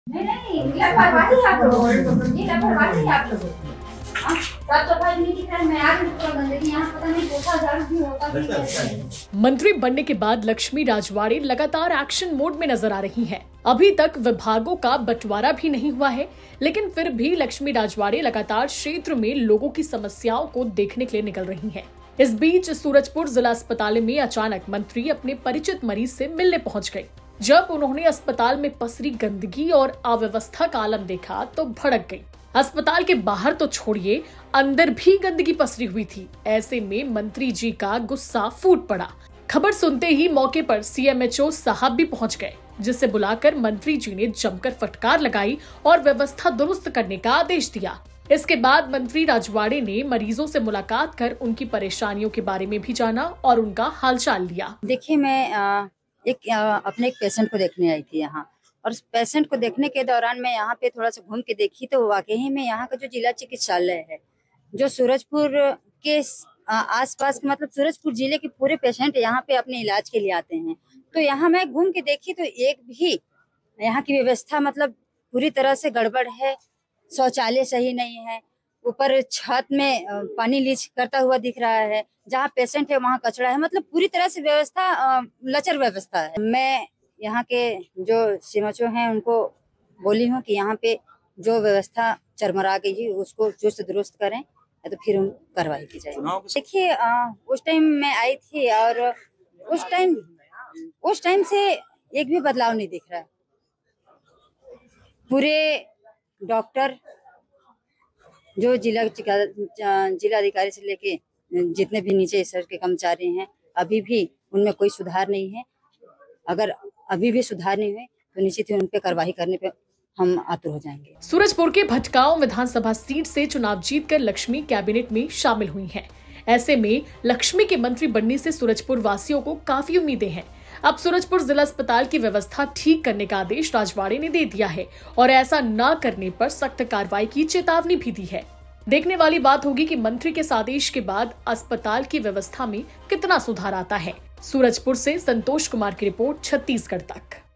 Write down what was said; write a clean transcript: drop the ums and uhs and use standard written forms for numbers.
नहीं नहीं, लापरवाही आप लोगों की, लापरवाही आप लोगों की। साफ सफाई नहीं दिख रहा है, मैं आ रही हूँ गंदगी यहाँ, पता नहीं पोछा झाड़ू भी होता है। मंत्री बनने के बाद लक्ष्मी राजवाड़े लगातार एक्शन मोड में नजर आ रही हैं। अभी तक विभागों का बंटवारा भी नहीं हुआ है, लेकिन फिर भी लक्ष्मी राजवाड़े लगातार क्षेत्र में लोगों की समस्याओं को देखने के लिए निकल रही हैं। इस बीच सूरजपुर जिला अस्पताल में अचानक मंत्री अपने परिचित मरीज से मिलने पहुंच गई। जब उन्होंने अस्पताल में पसरी गंदगी और अव्यवस्था का आलम देखा तो भड़क गई। अस्पताल के बाहर तो छोड़िए, अंदर भी गंदगी पसरी हुई थी। ऐसे में मंत्री जी का गुस्सा फूट पड़ा। खबर सुनते ही मौके पर सीएमएचओ साहब भी पहुंच गए, जिसे बुलाकर मंत्री जी ने जमकर फटकार लगाई और व्यवस्था दुरुस्त करने का आदेश दिया। इसके बाद मंत्री राजवाड़े ने मरीजों से मुलाकात कर उनकी परेशानियों के बारे में भी जाना और उनका हालचाल लिया। देखिए, मैं अपने एक पेशेंट को देखने आई थी यहाँ, और पेशेंट को देखने के दौरान मैं यहाँ पे थोड़ा सा घूम के देखी तो वाकई में यहाँ का जो जिला चिकित्सालय है, जो सूरजपुर के आसपास, मतलब सूरजपुर जिले के पूरे पेशेंट यहाँ पे अपने इलाज के लिए आते हैं। तो यहाँ मैं घूम के देखी तो एक भी यहाँ की व्यवस्था मतलब पूरी तरह से गड़बड़ है। शौचालय सही नहीं है, ऊपर छत में पानी लीच करता हुआ दिख रहा है, जहाँ पेशेंट है वहाँ कचरा है, मतलब पूरी तरह से व्यवस्था लचर व्यवस्था है। मैं यहाँ के जो सीएमएचओ हैं उनको बोली हूँ कि यहाँ पे जो व्यवस्था चरमरा गई है उसको चुस्त दुरुस्त करें, तो फिर उन कार्रवाई की जाए। देखिए, उस टाइम मैं आई थी और उस टाइम से एक भी बदलाव नहीं दिख रहा है। पूरे डॉक्टर, जो जिलाधिकारी से लेके जितने भी नीचे स्तर के कर्मचारी हैं, अभी भी उनमें कोई सुधार नहीं है। अगर अभी भी सुधार नहीं हुए तो निश्चित ही उन पे कार्रवाई करने पे हम आतुर हो जाएंगे। सूरजपुर के भटगांव विधानसभा सीट से चुनाव जीतकर लक्ष्मी कैबिनेट में शामिल हुई हैं। ऐसे में लक्ष्मी के मंत्री बनने से सूरजपुर वासियों को काफी उम्मीदें हैं। अब सूरजपुर जिला अस्पताल की व्यवस्था ठीक करने का आदेश राजवाड़े ने दे दिया है और ऐसा न करने पर सख्त कार्रवाई की चेतावनी भी दी है। देखने वाली बात होगी कि मंत्री के आदेश के बाद अस्पताल की व्यवस्था में कितना सुधार आता है। सूरजपुर से संतोष कुमार की रिपोर्ट, छत्तीसगढ़ तक।